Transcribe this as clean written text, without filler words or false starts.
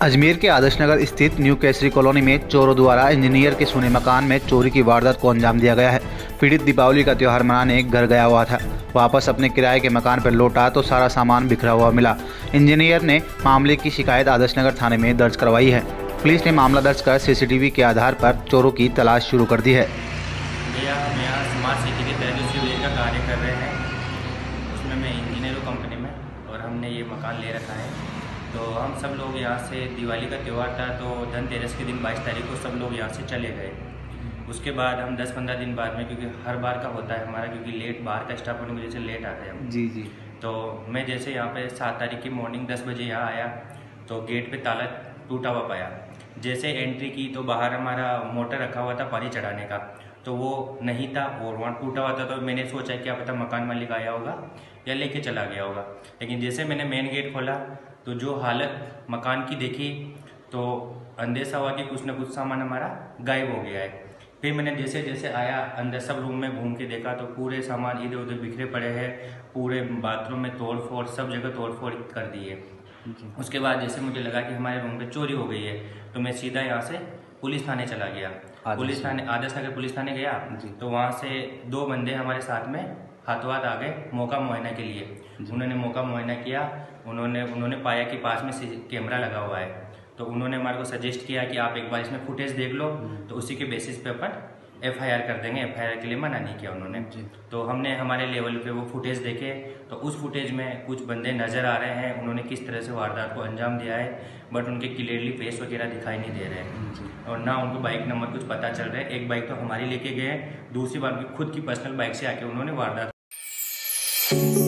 अजमेर के आदर्श नगर स्थित new Kesari colony में चोरों द्वारा इंजीनियर के सुने मकान में चोरी की वारदात को अंजाम दिया गया है। पीड़ित दीपावली का त्यौहार मनाने घर गया हुआ था। वापस अपने किराए के मकान पर लौटा तो सारा सामान बिखरा हुआ मिला। इंजीनियर ने मामले की शिकायत आदर्श नगर थाने में दर्ज करवाई है। पुलिस ने मामला दर्ज कर सीसीटीवी के आधार पर चोरों की तलाश शुरू कर दी है। यहाँ स्मार्ट सिटी के तहत जो का कार्य कर रहे हैं, उसमें मैं इंजीनियर हूँ कंपनी में, और हमने ये मकान ले रखा है। तो हम सब लोग यहाँ से, दिवाली का त्यौहार था तो धनतेरस के दिन 22 तारीख को सब लोग यहाँ से चले गए। उसके बाद हम 10-15 दिन बाद में, क्योंकि हर बार का होता है हमारा, क्योंकि लेट बाहर का स्टाफ होने की वजह से लेट आते हैं हम। जी। तो मैं जैसे यहाँ पे 7 तारीख की मॉर्निंग 10 बजे यहाँ आया तो गेट पे ताला टूटा हुआ पाया। जैसे एंट्री की तो बाहर हमारा मोटर रखा हुआ था पानी चढ़ाने का, तो वो नहीं था और वहाँ टूटा हुआ था। तो मैंने सोचा क्या पता मकान मालिक आया होगा या लेके चला गया होगा। लेकिन जैसे मैंने मेन गेट खोला तो जो हालत मकान की देखी तो अंदेशा हुआ कि कुछ न कुछ सामान हमारा गायब हो गया है। फिर मैंने जैसे जैसे आया अंदर सब रूम में घूम के देखा तो पूरे सामान इधर उधर बिखरे पड़े हैं। पूरे बाथरूम में तोड़ फोड़, सब जगह तोड़ फोड़ कर दी है। उसके बाद जैसे मुझे लगा कि हमारे रूम पे चोरी हो गई है तो मैं सीधा यहाँ से पुलिस थाने चला गया। पुलिस थाने, आदर्श नगर पुलिस थाने गया तो वहाँ से 2 बंदे हमारे साथ में हाथों हाथ आ गए मौका मुआयना के लिए। उन्होंने मौका मुआयना किया। उन्होंने पाया कि पास में कैमरा लगा हुआ है, तो उन्होंने हमारे को सजेस्ट किया कि आप एक बार इसमें फुटेज देख लो, तो उसी के बेसिस पे अपन FIR कर देंगे। FIR के लिए मना नहीं किया उन्होंने। तो हमने हमारे लेवल पे वो फुटेज देखे तो उस फुटेज में कुछ बंदे नज़र आ रहे हैं, उन्होंने किस तरह से वारदात को अंजाम दिया है, बट उनके क्लियरली फेस वगैरह दिखाई नहीं दे रहे हैं और ना उनको बाइक नंबर कुछ पता चल रहा है। एक बाइक तो हमारी लेके गए, दूसरी बार उनकी खुद की पर्सनल बाइक से आके उन्होंने वारदात